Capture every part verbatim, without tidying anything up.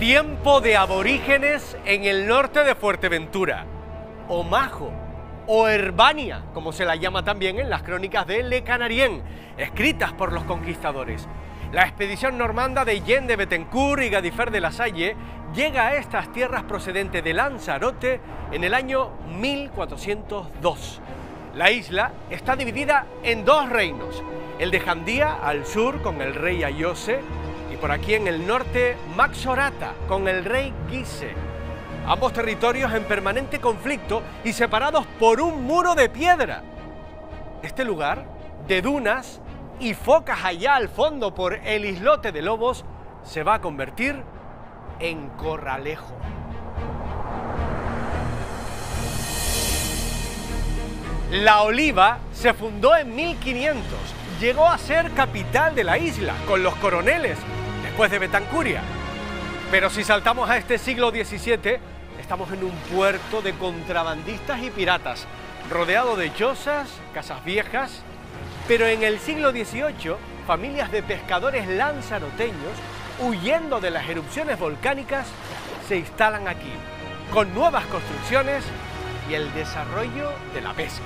Tiempo de aborígenes en el norte de Fuerteventura, Omajo, o Herbania, como se la llama también en las crónicas de Le Canarien, escritas por los conquistadores. La expedición normanda de Jean de Bettencourt y Gadifer de la Salle llega a estas tierras procedente de Lanzarote en el año mil cuatrocientos dos. La isla está dividida en dos reinos, el de Jandía al sur con el rey Ayose y por aquí en el norte Maxorata con el rey Guise. Ambos territorios en permanente conflicto y separados por un muro de piedra. Este lugar, de dunas y focas allá al fondo por el islote de Lobos, se va a convertir en Corralejo. La Oliva se fundó en mil quinientos, llegó a ser capital de la isla con los coroneles, después de Betancuria. Pero si saltamos a este siglo diecisiete, estamos en un puerto de contrabandistas y piratas, rodeado de chozas, casas viejas. Pero en el siglo dieciocho, familias de pescadores lanzaroteños, huyendo de las erupciones volcánicas, se instalan aquí, con nuevas construcciones y el desarrollo de la pesca.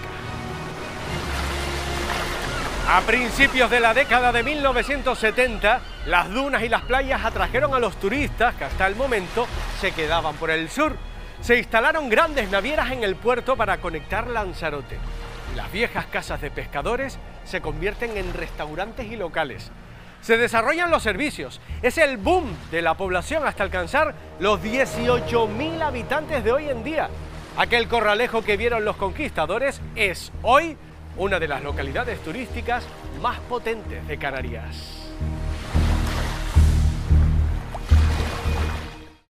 A principios de la década de mil novecientos setenta, las dunas y las playas atrajeron a los turistas que hasta el momento se quedaban por el sur. Se instalaron grandes navieras en el puerto para conectar Lanzarote. Las viejas casas de pescadores se convierten en restaurantes y locales. Se desarrollan los servicios. Es el boom de la población hasta alcanzar los dieciocho mil habitantes de hoy en día. Aquel Corralejo que vieron los conquistadores es hoy una de las localidades turísticas más potentes de Canarias.